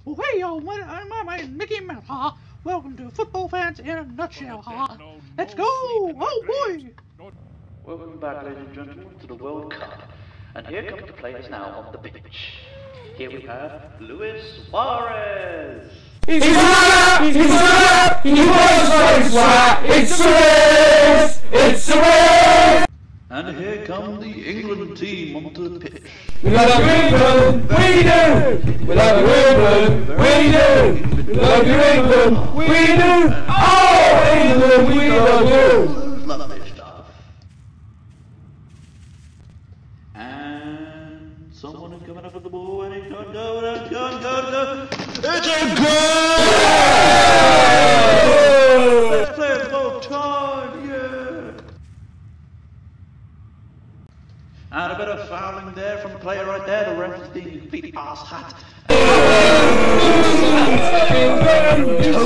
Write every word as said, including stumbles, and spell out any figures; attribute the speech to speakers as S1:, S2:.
S1: Oh, hey, y'all, I'm my name Mickey Mouse, huh? Welcome to Football Fans in a Nutshell, huh? Let's go! Oh, boy!
S2: Welcome back, ladies and gentlemen, to the World Cup. And here comes the players now on the pitch. Here we have Luis Suarez.
S3: He's up! He's up! He was very flat! It's Suarez! It's Suarez!
S2: And here come the England team onto the pitch.
S3: We love you, England! We do! We love you, England! We do! We love you, England! We do! Oh, England, we love you!
S2: Lovely stuff. And someone is coming up with the ball and it's going to go, and it's going to go, go. It's a goal! Let's play it full time, yeah! And a bit of fouling there from the player right there. The ref is being complete ass hat.